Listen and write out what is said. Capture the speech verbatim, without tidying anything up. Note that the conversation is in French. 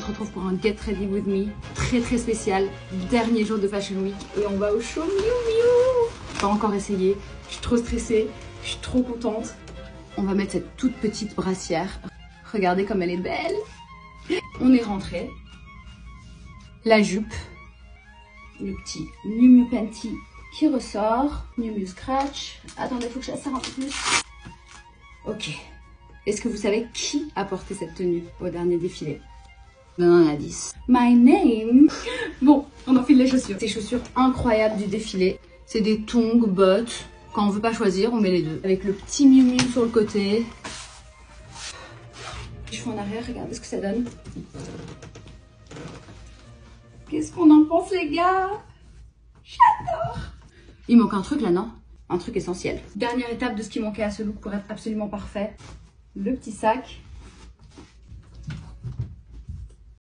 se retrouve pour un Get Ready With Me très très spécial, dernier jour de Fashion Week et on va au show Miu Miu. Pas encore essayé, je suis trop stressée, je suis trop contente. On va mettre cette toute petite brassière, regardez comme elle est belle. On est rentré, la jupe, le petit Miu Miu Panty qui ressort, Miu Miu Scratch. Attendez, faut que je la serre un peu plus. Ok. Est-ce que vous savez qui a porté cette tenue au dernier défilé? Donne un indice. My name. Bon, on enfile les chaussures. Ces chaussures incroyables du défilé. C'est des tongs, bottes. Quand on veut pas choisir, on met les deux. Avec le petit Miu Miu sur le côté. Je fais en arrière, regardez ce que ça donne. Qu'est-ce qu'on en pense, les gars? J'adore. Il manque un truc là, non? Un truc essentiel. Dernière étape de ce qui manquait à ce look pour être absolument parfait. Le petit sac